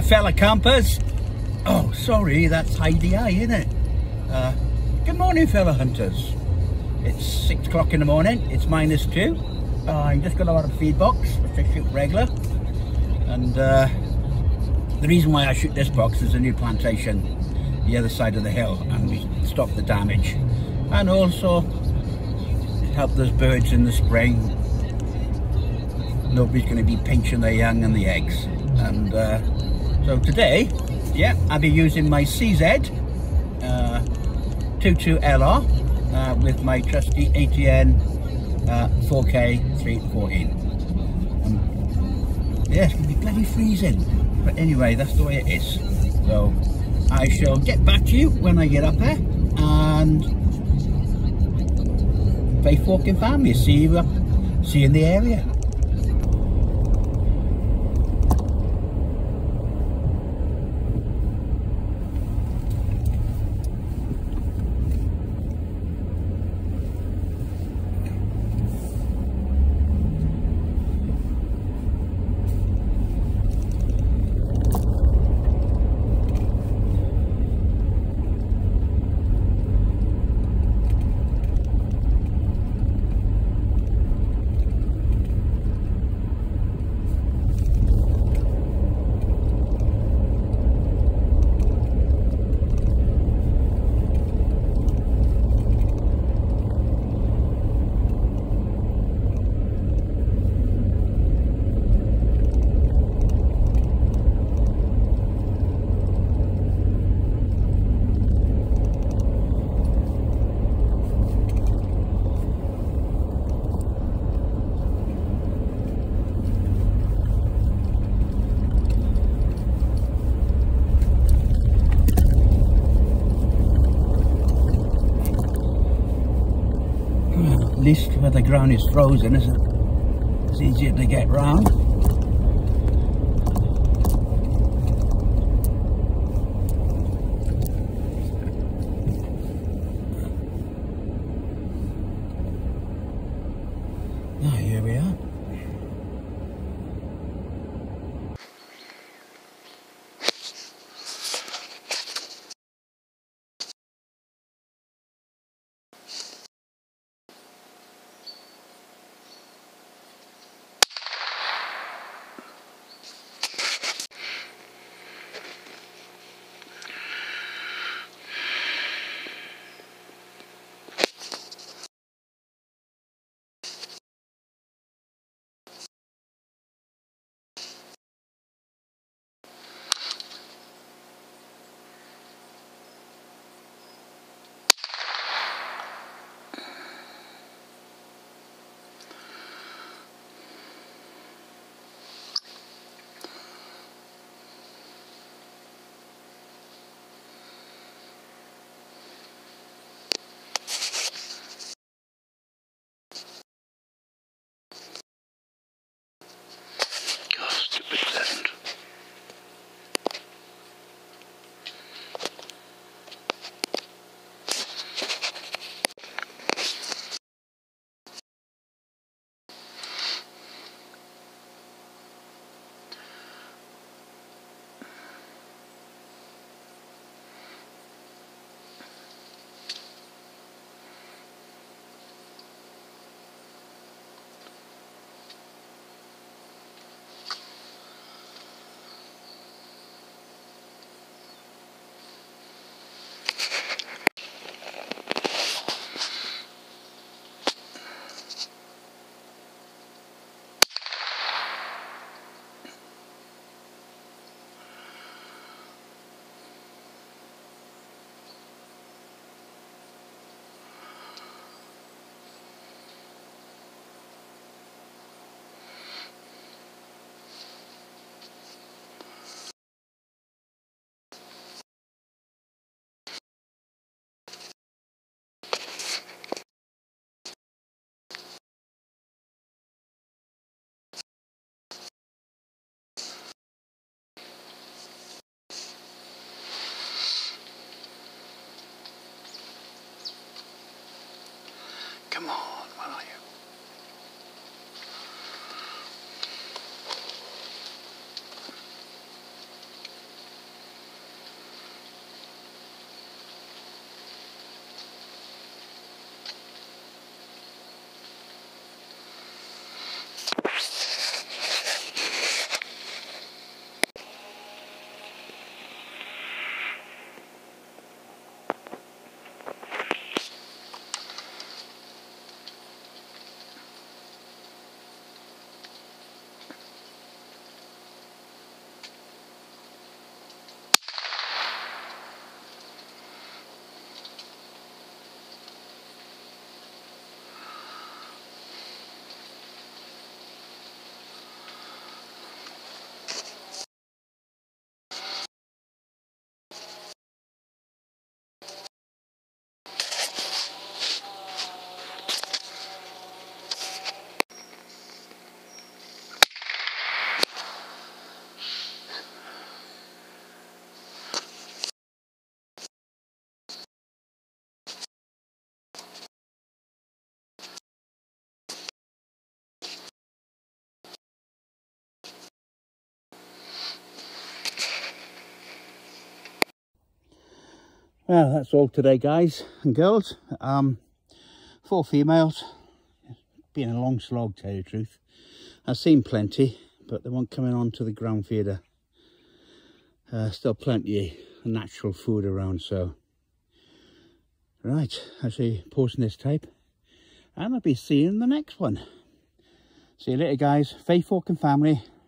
fella campers. Oh, sorry, that's Heidi Eye, isn't it? Good morning, fella hunters. It's 6 o'clock in the morning. It's -2. I'm just got out of the feed box, which I shoot regular. And the reason why I shoot this box is a new plantation the other side of the hill, and we stop the damage. And also help those birds in the spring. Nobody's going to be pinching their young and the eggs. And so today, yeah, I'll be using my CZ 22LR with my trusty ATN 4K 314. Yeah, it's going to be bloody freezing. But anyway, that's the way it is. So I shall get back to you when I get up there and play Forking Family. See you in the area. At least where the ground is frozen, isn't it? It's easier to get round. Now here we are. Come on, where are you? Well, that's all today, guys and girls. 4 females. Been a long slog, to tell you the truth. I've seen plenty, but they weren't coming on to the ground feeder. Still plenty of natural food around, so. Right, actually posting this type. And I'll be seeing the next one. See you later, guys. Faith, Folk and family.